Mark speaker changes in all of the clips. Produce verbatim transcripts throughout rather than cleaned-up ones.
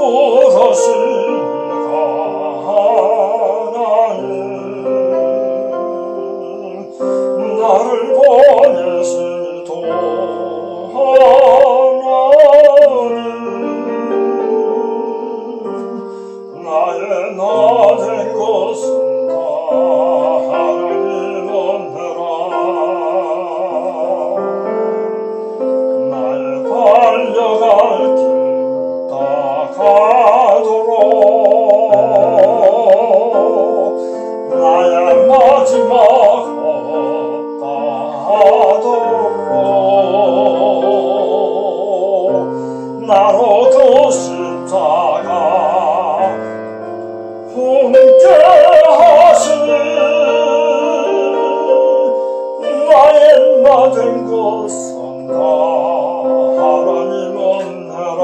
Speaker 1: 부르실까 나는 나를 보내시도 하나는 나의 나된 것은 다 하나님 은혜라. 날 달려갈 길 다 가도록 나의 마지막 없다 하도록 나로 그 십자가 함께 하시니 나의 나된 것은 다 하나님 은혜라.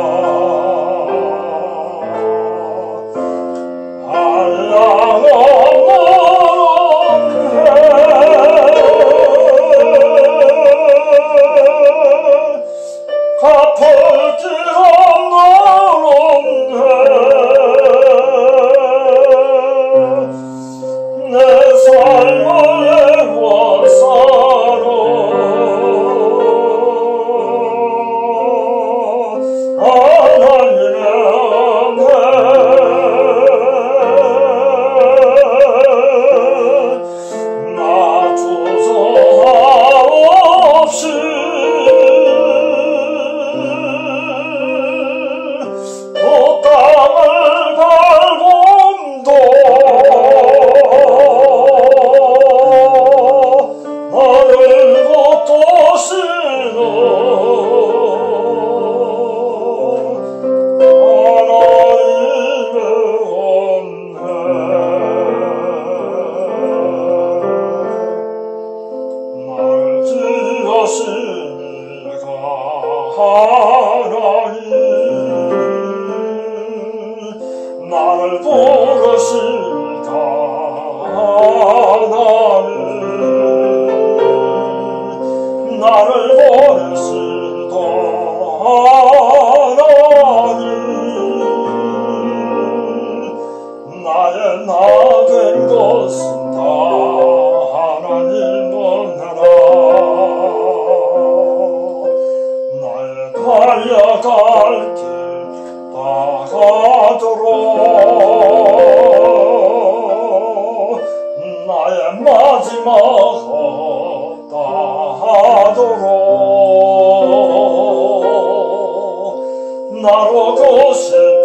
Speaker 1: 갚을 길 없는 내 삶을 애워싸러 하나님의 은혜 나 주저없이 그 땅을 밟음도 나를 붙드시는 하나님의 은혜 날 지으시니가 하나님 나를 부르시니까 하나님 나를 보내시다 하나님 나의 나된 것은 다 하나님 은혜라. 나의 달려갈 길 다 가도록 나의 마지막 없다 하도록 나로 그